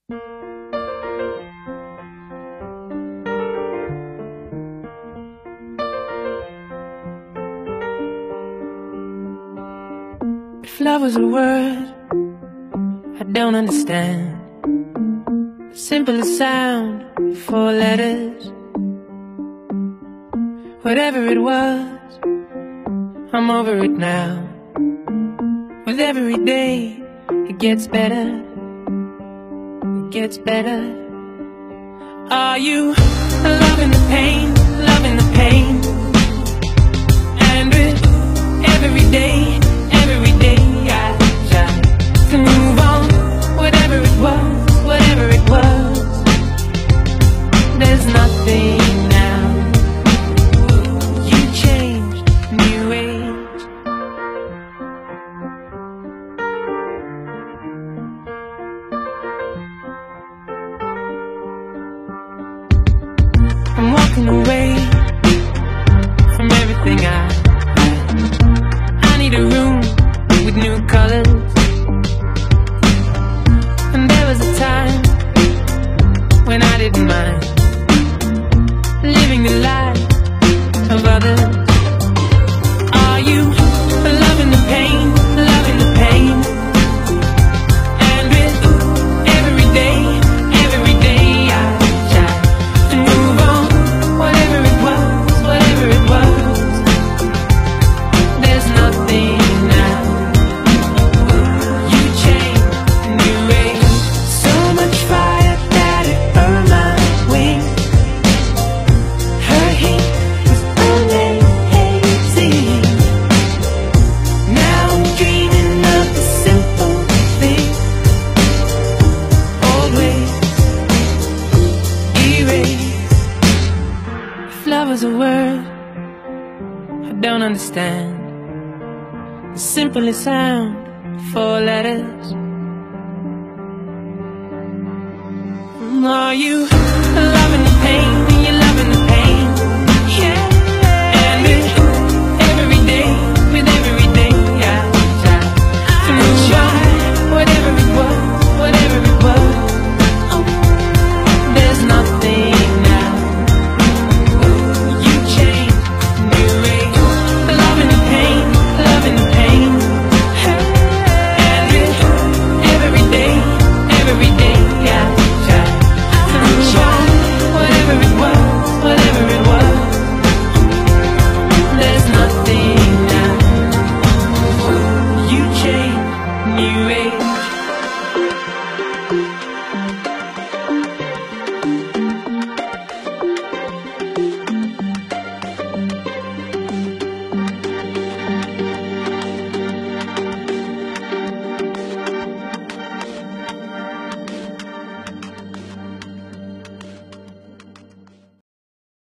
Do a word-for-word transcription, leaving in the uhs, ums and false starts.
If love was a word I don't understand, the simplest sound, four letters. Whatever it was, I'm over it now. With every day, it gets better. It gets better. Are you loving the pain, loving the pain? And with every day, every day I try to move on. Whatever it was, whatever it was, there's nothing now. You changed, new age. I'm walking away from everything I I need a room with new colors. And there was a time when I didn't mind living the life of others. Are you loving the pain, loving the pain? And with every day, every day I try to move on. Whatever it was, whatever it was, there's nothing now. You changed, new age. So much fire that it burned my wings. Her heat was amazing. Now I'm dreaming of the simple thing. Old ways erased. If love was a word I don't understand, the simplest sound, four letters. Are you loving the pain?